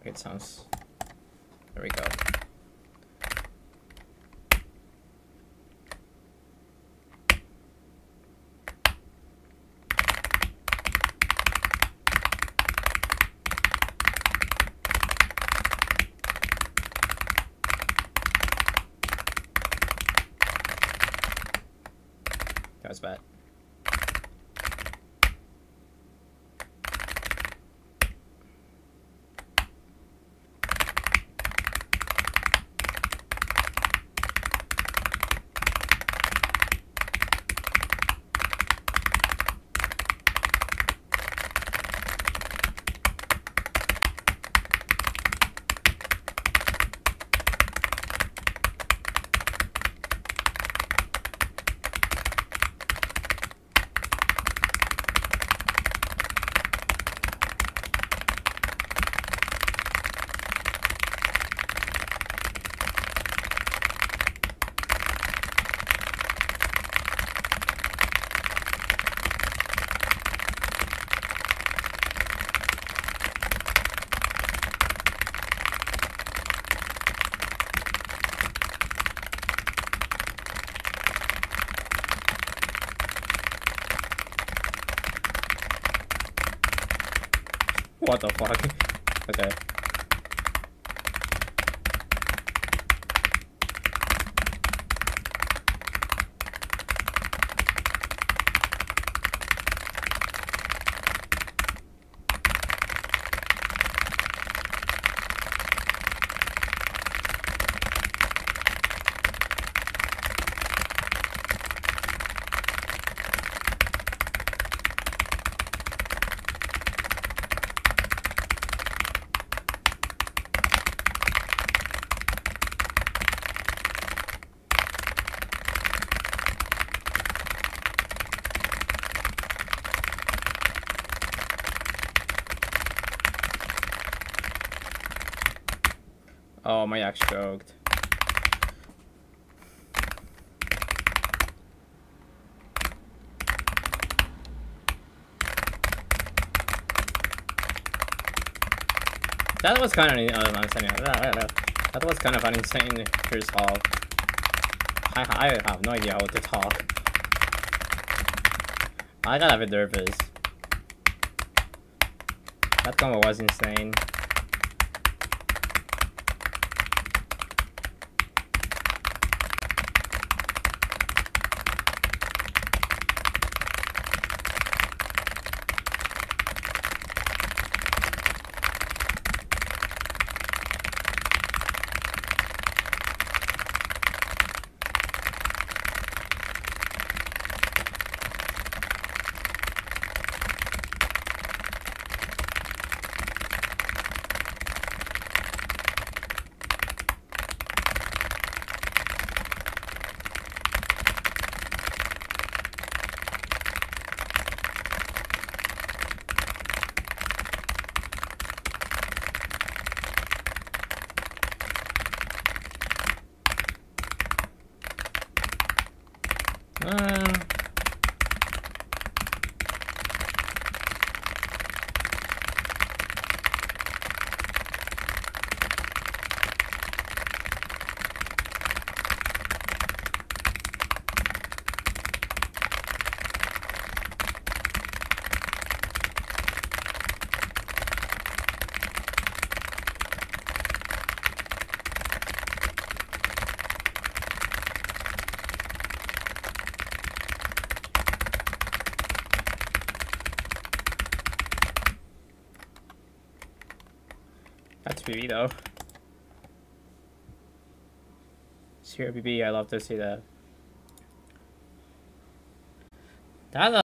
it sounds. There we go. That was bad. What the fuck? Okay. Oh, my axe choked. That was kind of that was kind of an insane first haul. I have no idea how to talk. I got a bit nervous. That combo was insane. That's PB though. Zero PB, I love to see that. That